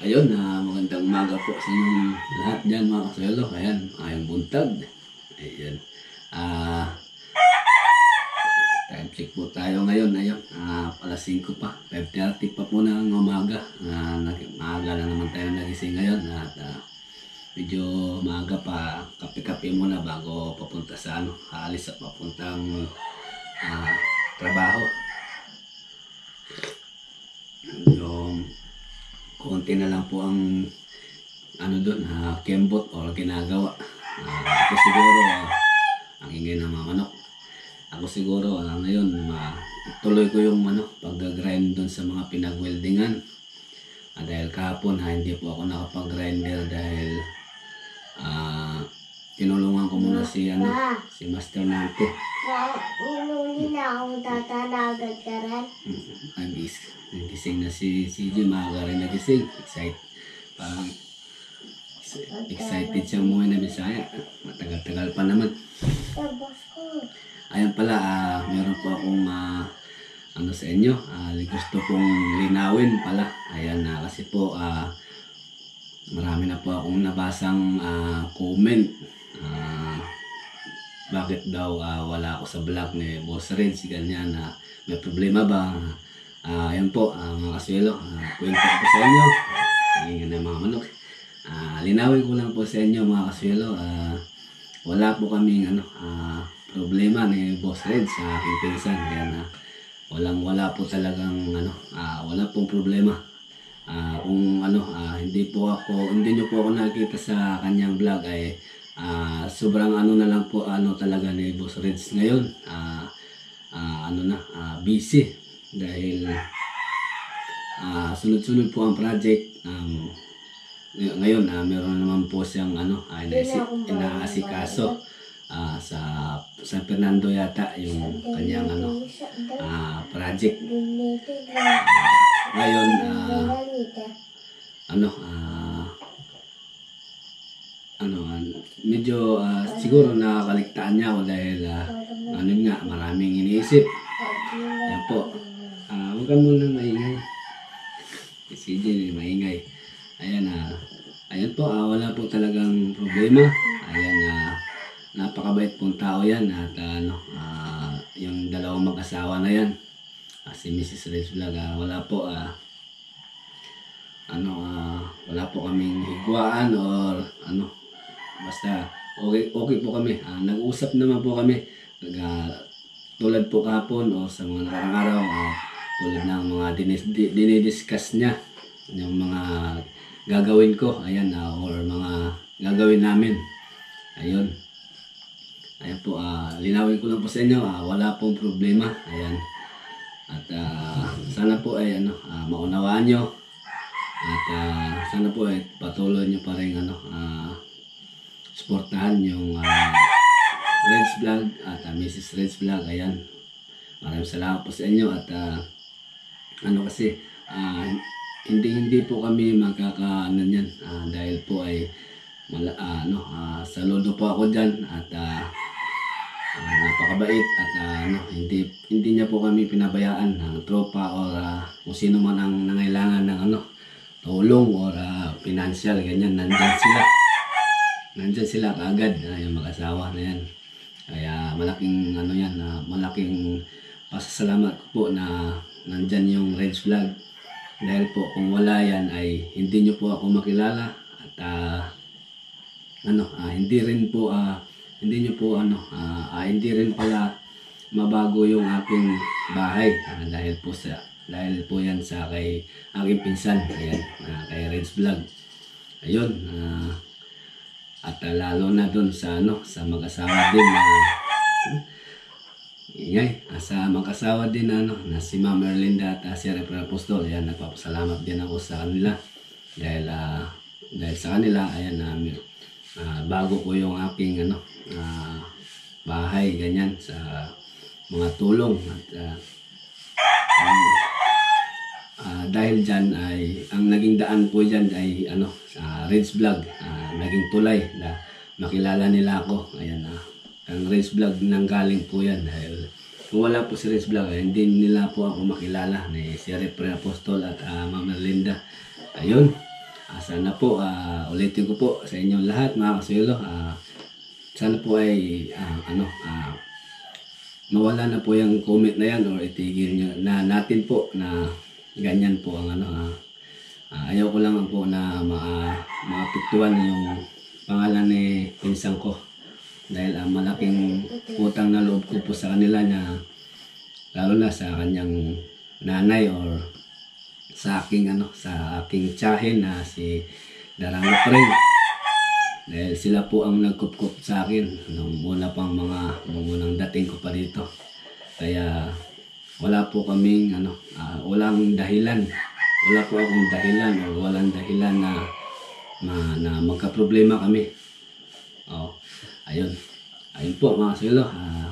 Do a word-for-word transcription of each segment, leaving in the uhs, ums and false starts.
Ayun, uh, magandang umaga po sa inyong lahat dyan mga kaswelo. Ayan, ayong buntag. Ayan. Ah, time check po tayo ngayon. Ayun, uh, alas singko pa. five thirty pa po ng umaga. Uh, maaga na naman tayo nagising ngayon. At uh, medyo maaga pa. Kape-kape muna bago papunta sa ano. Aalis at papuntang uh, trabaho. Yung konti na lang po ang ano doon, uh, kembot or ginagawa. Uh, ako siguro, uh, ang ingay ng mga manok. Ako siguro, uh, ngayon, uh, tuloy ko yung ano, pag-grind doon sa mga pinag-weldingan. Uh, dahil kahapon, ha, hindi po ako nakapag-grinder dahil uh, tinulungan ko muna si, ano, si Master Nante. Unuli na akong tatanagan ka rin. Nagis, nagising na si C J, maaga rin nagising. Excited. Parang excited siya umuwi na Bisaya. Matagal-tagal pa naman. Ayan pala, uh, meron po akong uh, ano sa inyo. Uh, gusto pong linawin pala. Ayan, uh, kasi po uh, marami na po akong nabasang uh, comment. Uh, bakit daw uh, wala ako sa vlog ni Boss Reds, ganyan na uh, may problema ba? Uh, ayan po, uh, mga kaswelo, uh, kwento ko sa inyo. Ingin na mga manok. Uh, linawin ko lang po sa inyo mga kaswelo. Uh, wala po kaming ano, uh, problema ni Boss Reds sa aking pinsan. Kaya na uh, walang wala po talagang ano, uh, wala pong problema. Uh, kung ano, uh, hindi po ako, hindi nyo po ako nakita sa kanyang vlog ay Uh, sobrang ano na lang po ano talaga ni Boss Reds ngayon, uh, uh, ano na, uh, busy dahil uh, sunod-sunod po ang project. Um, ngayon uh, meron naman po siyang ano, uh, inaasikaso uh, sa San Fernando yata yung kanyang ano, uh, project. Uh, ngayon uh, ano uh, ano, uh, medyo uh, siguro nakakaligtaan niya ako dahil uh, ano nga, maraming iniisip. Ayan po. Uh, huwag ka muna maingay. Si J maingay. Ayan, uh, ayan po, uh, wala po talagang problema. Ayan, uh, napakabait pong tao yan. At uh, ano, uh, yung dalawang mag-asawa na yan, uh, si Missus Reds Vlog, uh, wala po, uh, ano, uh, wala po kaming higwaan or ano, basta okay, okay po kami. Uh, nag-usap naman po kami. Nag, uh, tulad po kahapon o sa mga nakarang araw, uh, tulad ng mga dinidiscuss niya, yung mga gagawin ko, ayan, uh, or mga gagawin namin. Ayun. Ayan po, uh, linawin ko lang po sa inyo, uh, wala pong problema. Ayan. At uh, sana po ay ano, uh, maunawaan nyo. At uh, sana po ay patuloy nyo pa rin ano, uh, suportahan yung uh, Reds Vlog at uh, Missus Reds Vlog. Ayan, maraming salamat po sa inyo. At uh, ano kasi uh, hindi hindi po kami magkakaano yan, uh, dahil po ay mala, uh, ano, uh, saludo po ako dyan. At uh, uh, napakabait. At uh, ano, hindi, hindi niya po kami pinabayaan ng tropa or uh, kung sino man ang nangailangan ng ano, tulong or uh, financial, ganyan, nandyan sila. Nandyan sila kaagad, uh, yung mag-asawa na yan. Kaya malaking ano yan, uh, malaking pasasalamat ko po na nandyan yung Reds Vlog. Dahil po kung wala yan ay hindi nyo po ako makilala. At uh, ano, uh, hindi rin po, uh, hindi nyo po ano, uh, uh, hindi rin pala mabago yung aking bahay. Uh, dahil po sa, dahil po yan sa kay aking pinsan. Ayan, uh, kay Reds Vlog. Ayun, uh, at uh, lalo na dun sa ano, sa mag-asawa din na uh, ingay, uh, sa mag-asawa din na ano, na si Ma'am Erlinda at uh, si Reverend Apostol. Ayan, nagpapasalamat din ako sa kanila dahil uh, dahil sa kanila, ayan, uh, uh, bago ko yung aking ano, uh, bahay, ganyan, sa mga tulong. At uh, um, Uh, dahil dyan ay ang naging daan po dyan ay ano, sa Reds Vlog, uh, naging tulay na makilala nila ako. Ayan, uh, ang Reds Vlog nanggaling po yan dahil kung wala po si Reds Vlog ay hindi nila po ako makilala ni si Reverend Apostol at uh, Ma'am Erlinda. Ayun, Ah, sana po, ah, ulitin ko po sa inyong lahat mga kasuelo. Ah, sana po ay ah, ano, ah, mawala na po yung comment na yan or itigil nyo na natin po na ganyan po ang ano. Ah, ah, ayaw ko lang po na ma maapektuhan yung pangalan ni pinsang ko. Dahil ang malaking utang na loob ko po sa kanila na lalo na sa kanyang nanay or sa aking ano sa aking tiyahin na si Darama Pring. Dahil sila po ang nagkup-kup sa akin nung una pang mga nung unang dating ko pa dito. Kaya wala po kaming ano uh, walang dahilan. Wala po akong dahilan o walang dahilan na na, na magka-problema kami. Oh, ayun. Ayun po mga kasuelo. Uh,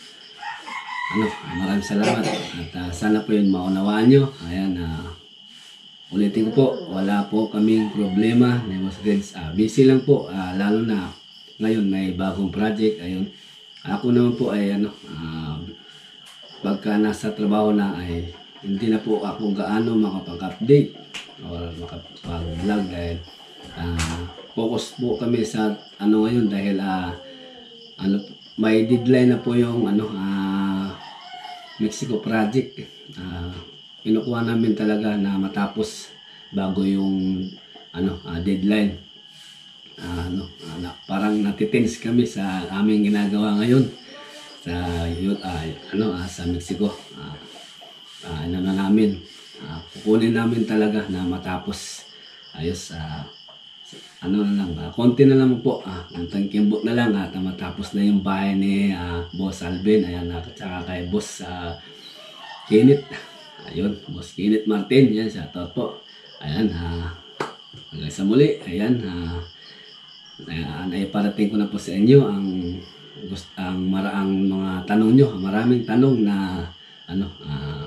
ano, maraming salamat at uh, sana po yun maunawaan nyo. Ayan, uh, ulitin ko po, wala po kaming problema ni Boss Reds. Uh, busy lang po, uh, lalo na ngayon may bagong project. Ayun, ako naman po ay ano, uh, pagka nasa trabaho na ay hindi na po ako gaano makapag-update or makapag-vlog dahil uh, focus po kami sa ano ngayon dahil uh, ano, may deadline na po yung ano uh, Mexico project. Uh, Kinukuha namin talaga na matapos bago yung ano uh, deadline. Uh, ano, uh, na, parang natitense kami sa aming ginagawa ngayon sa uh, ano uh, sa Mexico. Uh, uh, ano na namin uh, kukunin namin talaga na matapos ayos. Uh, ano na lang, uh, konti na lang po, uh, ang tangkimbot na lang at uh, matapos na yung bahay ni uh, Boss Alvin, ayan, at uh, saka kay Boss uh, Kenneth, ayun, Boss Kenneth Martin, yan, shoutout po, ayan, uh, hanggang sa muli, ayan, uh, uh, naiparating ko na po sa inyo ang, gusto, ang maraang mga tanong nyo, maraming tanong na, ano, uh,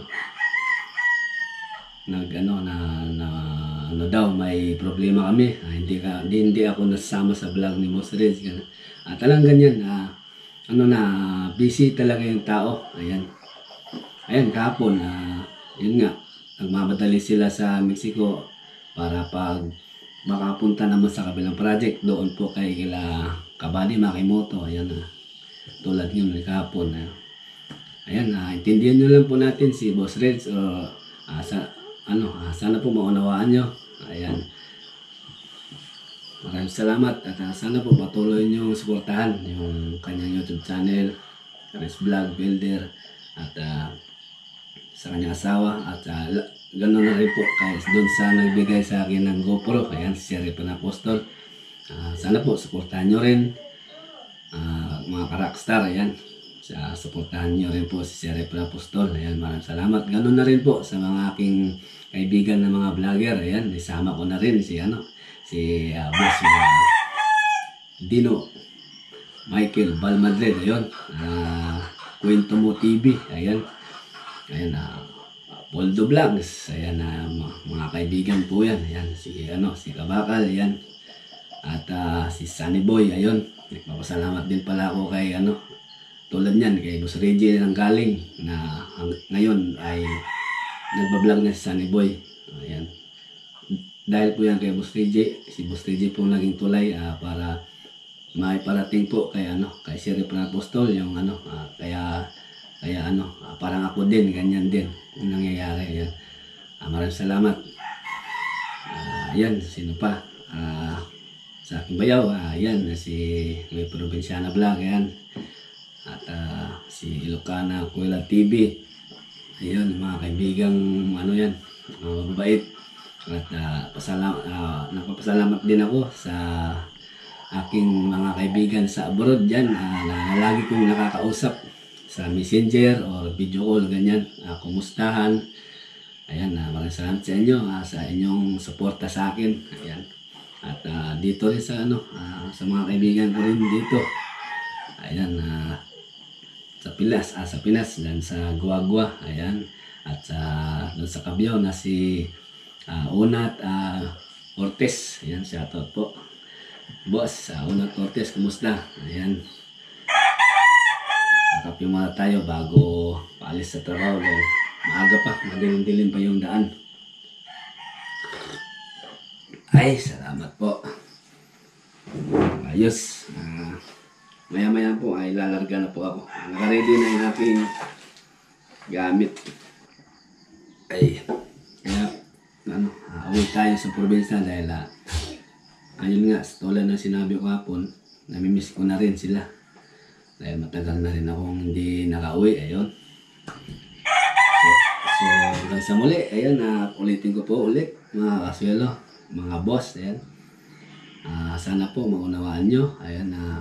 nag ano na, na ano daw may problema kami ah, hindi ka hindi, hindi ako nasama sa vlog ni Boss Reds at ah, talang ganyan ah, ano na busy talaga yung tao. Ayan ayan kahapon ah, yun nga nagmamadali sila sa Mexico para pag makapunta naman sa kabilang project doon po kay kila Kabady Makimoto. Ayan ah, tulad yun kahapon ah. Ayan ah, intindihan nyo lang po natin si Boss Reds o ah, sa ano, ah, sana po maunawaan nyo. Ayan. Maraming salamat at uh, sana po patuloy nyo suportahan yung kanyang YouTube channel, Chris Vlog Builder at uh, sa kanyang asawa at uh, ganoon na rin po kahit doon sa nagbigay sa akin ng GoPro. Ayan, si Sir Repan Apostol. Uh, sana po suportahan nyo rin uh, mga ka-rockstar. Ayan. Sa suportahan nyo rin po si Sir Repan Apostol. Ayan, maraming salamat. Ganun na rin po sa mga aking kaibigan na mga vlogger. Ayan, isama ko na rin si ano, si uh, Boss uh, Dino Michael Balmadrid. Ayun, uh, Kwento Mo T V. Ayan, ayan, uh, Poldo Vlogs. Ayan, uh, mga kaibigan po yan. Ayan, si ano, si Kabakal. Ayan, at uh, si Sunny Boy. Ayun, nagpapasalamat din pala ako kay ano, tulad niyan kay Boss Reggie nang galing na ngayon ay nagbablog na si Sunny Boy. Ayan. Dahil po yan kay Boss Reggie, si Boss Reggie po naging tulay uh, para maiparating po kay ano, kay Sir Repan Apostol yung ano, uh, kaya kaya ano, uh, parang ako din ganyan din yung nangyayari. Ayan. Uh, maraming salamat. Uh, ayan, sino pa? Uh, sa aking bayaw, uh, ayan, si may Probinsyana Vlog, ayan. At uh, si Ilocana Kuela T V. Ayun, mga kaibigang ano yan, uh, mababait. At uh, pasalam, uh, napapasalamat din ako sa aking mga kaibigan sa abroad dyan uh, na lagi kong nakakausap sa messenger or video call, ganyan. Uh, kumustahan. Ayan, uh, maraming salamat sa inyo, uh, sa inyong suporta sa akin. Ayan. At uh, dito rin sa ano, uh, sa mga kaibigan ko rin dito. Ayan, uh, sa Pilas, ah, sa Pinas, dan sa Guagua, ayan, at sa doon sa Cabiao na si uh, Unat uh, Ortiz, ayan, shoutout po, boss, uh, Unat Ortiz, kumusta? Ayan, kakapyo muna tayo bago paalis sa trabaho dahil maaga pa, madilim-dilim pa yung daan. Ay, salamat po. Ayos. Ah, maya-maya po ay lalarga na po ako. Naka-ready na yung aking gamit. Ay, kaya, ano, uh, uwi tayo sa probinsya dahil, uh, ayun nga, tulad ng sinabi ko hapon, namimiss ko na rin sila. Dahil matagal na rin akong hindi nakauwi, ayun. So, so hanggang sa muli, ayun, uh, ulitin ko po ulit, mga kaswelo, mga boss, ayan. Uh, sana po maunawaan nyo, ayan, uh,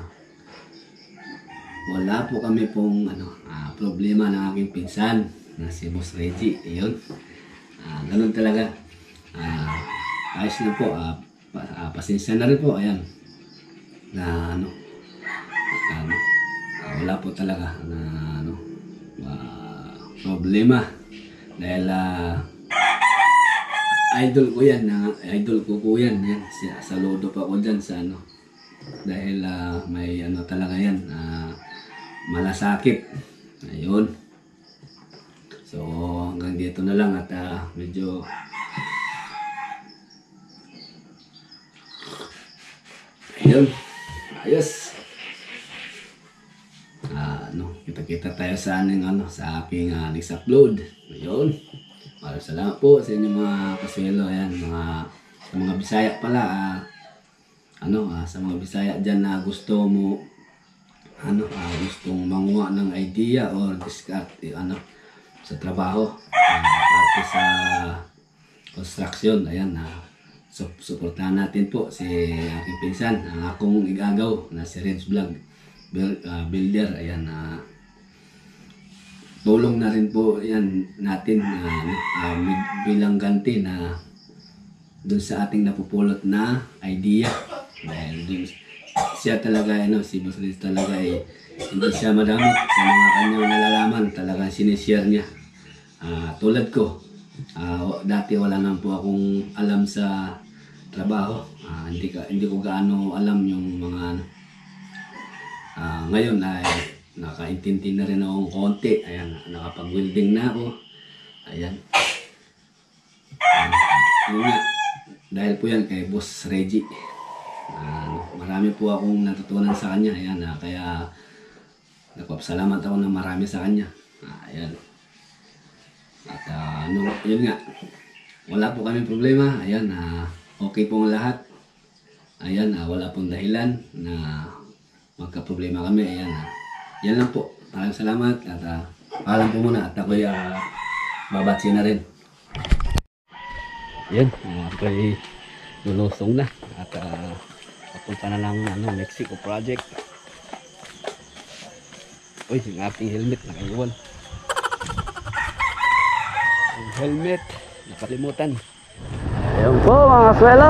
wala po kami pong ano, uh, problema ng aking pinsan na si Boss Reggie, ayun. Uh, ganun talaga. Uh, ayos na po, uh, pa, uh, pasensya na rin po, ayan. Na ano, at, ano uh, wala po talaga na ano, uh, problema. Dahil uh, idol ko yan, uh, idol ko ko yan, yan. Saludo pa ko dyan sa ano. Dahil uh, may ano talaga yan, uh, malasakit. Ayun. So hanggang dito na lang at uh, medyo ayun. Ayos. Uh, ano, kita-kita tayo sa aning ano, sa aking uh, next upload. Ayun. Maraming salamat po sa inyong mga kaswelo, ayan, mga sa mga Bisaya pala, uh, ano, uh, sa mga Bisaya diyan na gusto mo ano, uh, gustong manguha ng idea or discard ano sa trabaho, uh, parte sa construction, ayan, uh, so, suportahan natin po si aking pinsan, ang akong igagaw na si Renz Vlog uh, Builder, ayan, uh, tulong na rin po yan natin uh, uh, bilang ganti na dun sa ating napupulot na idea, dahil dun siya talaga, ano, si Boss Renz talaga ay hindi siya madamot sa mga kanyang nalalaman, talagang sinishare niya. Uh, tulad ko, uh, dati wala naman po akong alam sa trabaho, uh, hindi, ka, hindi ko gaano alam yung mga ano. Uh, ngayon ay nakaintindi na rin akong konti, ayan, nakapag-welding na ako, ayan. Uh, yun nga, dahil po yan kay Boss Reggie. Uh, marami po akong natutunan sa kanya, ayan, uh, kaya nagpapasalamat ako ng marami sa kanya, uh, ayan. At uh, ano, yun nga, wala po kami problema, ayan, uh, okay pong lahat, ayan, uh, wala pong dahilan na magka-problema kami, ayan, uh, yan lang po, maraming salamat at uh, paalam po muna at ako'y uh, babatsi na rin. Yan, uh, ako'y lulusong na at uh, papunta na lang ano, Mexico project. Uy, yung ating helmet nakaiwan. Yung helmet nakalimutan. Ayun po mga swelo,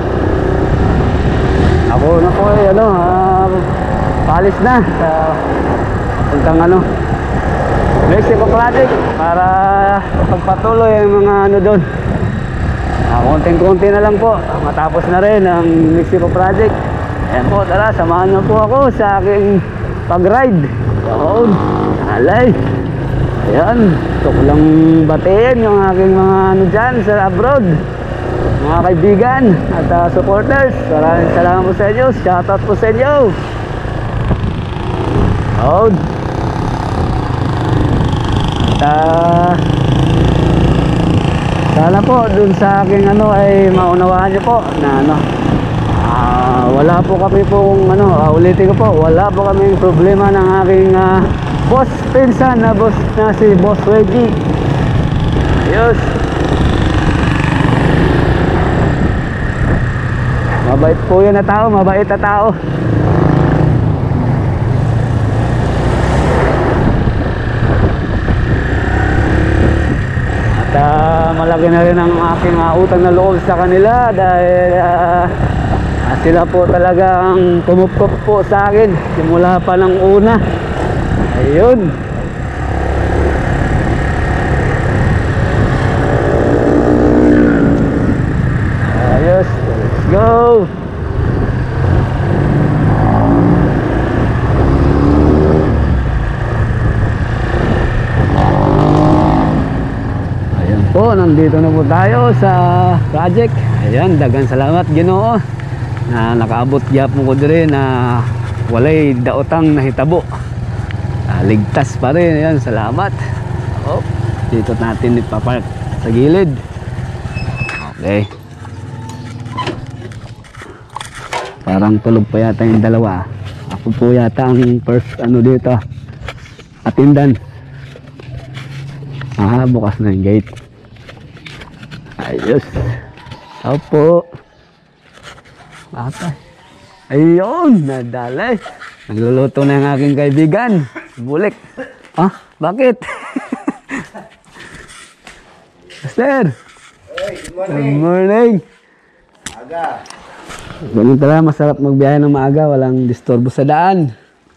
ako na po ay ano, uh, palis na sa puntang ano, Mexico project para pagpatuloy ang mga ano doon. Uh, konting-konti na lang po, matapos na rin ang Mexico project. Ayan po, tara, samahan niyo po ako sa aking pag-ride. Doon, alay. Ayan, gusto ko lang batiin yung aking mga ano dyan sa abroad, mga kaibigan at uh, supporters. Maraming salamat po sa inyo, shoutout po sa inyo. Doon. At uh, sana po dun sa aking ano ay maunawaan nyo po na ano, uh, wala po kami pong ano, uh, ulitin ko po, wala po kaming problema ng aking uh, boss pinsan na boss na si Boss Reggie. Ayos. Mabait po yan na tao, mabait na tao. At uh, malaki na rin ang aking uh, utang na loob sa kanila dahil uh, uh, sila po talagang pumupop po sa akin simula pa ng una. Ayun. Ayos, let's go. Ayan po, nandito Ayun, dito na po tayo sa project. Ayan, dagang salamat Ginoo na nakaabot gyapon ko dire na walay daotang nahitabo. Ah, ligtas pa rin. Ayan, salamat. Oh, dito natin ipapark sa gilid. Okay. Parang tulog pa yata yung dalawa. Ako po yata ang first ano dito, attendant. Ah, bukas na yung gate. Ayos. Opo. Bata. Ayun, nadalay. Nagluluto na yung aking kaibigan. Bulik. Ah, bakit? Master. Hey, good Good morning. morning. Aga. Ganun talaga, masarap magbiyahe ng maaga. Walang disturbo sa daan.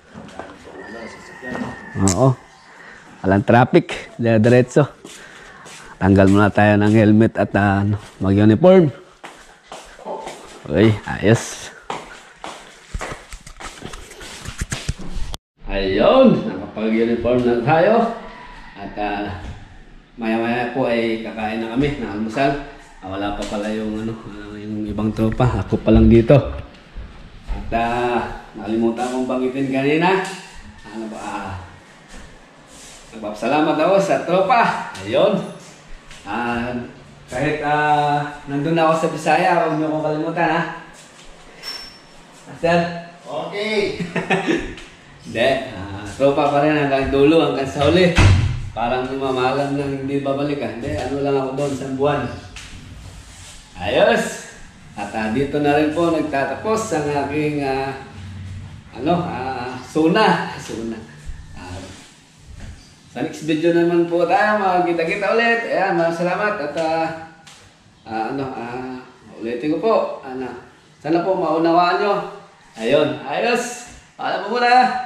Oo. Walang traffic. Diretso. Tanggal muna tayo ng helmet at uh, mag-uniform. Okay, ayos. Ayun, nakapag-uniform na tayo. At uh, maya-maya po ay kakain na kami ng almusal. Ah, wala pa pala yung, ano, uh, yung ibang tropa. Ako pa lang dito. At uh, nakalimutan kong banggitin kanina. Ano ba? Uh, nagpapasalamat ako sa tropa. Ayun. Uh, kahit uh, nandun ako sa Bisaya, huwag niyo akong kalimutan, ha? Master? Okay. Hindi. Uh, tropa pa rin hanggang dulo, hanggang sa huli. Parang mamahalan lang hindi babalik, ha? Hindi, ano lang ako doon, isang buwan. Ayos! At uh, dito na rin po nagtatapos ang aking uh, ano, uh, suna. Suna. Sa next video naman po tayo, magkita-kita ulit. Ayan, maraming salamat. At uh, uh, ano, uh, ulitin ko po. Ano, sana po maunawaan nyo. Ayun, ayos. Paalam po muna.